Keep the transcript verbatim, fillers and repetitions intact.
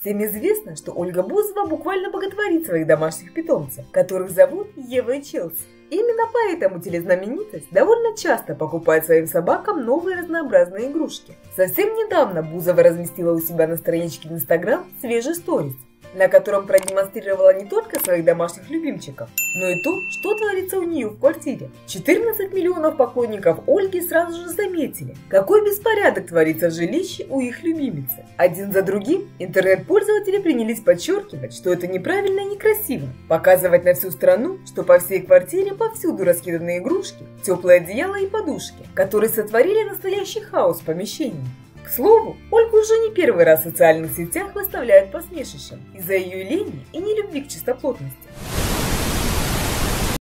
Всем известно, что Ольга Бузова буквально боготворит своих домашних питомцев, которых зовут Ева и Челси. Именно поэтому телезнаменитость довольно часто покупает своим собакам новые разнообразные игрушки. Совсем недавно Бузова разместила у себя на страничке в Инстаграм свежий сторис, на котором продемонстрировала не только своих домашних любимчиков, но и то, что творится у нее в квартире. четырнадцать миллионов поклонников Ольги сразу же заметили, какой беспорядок творится в жилище у их любимицы. Один за другим интернет-пользователи принялись подчеркивать, что это неправильно и некрасиво, показывать на всю страну, что по всей квартире повсюду раскиданы игрушки, теплые одеяла и подушки, которые сотворили настоящий хаос в помещении. К слову, Ольгу уже не первый раз в социальных сетях выставляют посмешищем из-за ее лени и нелюбви к чистоплотности.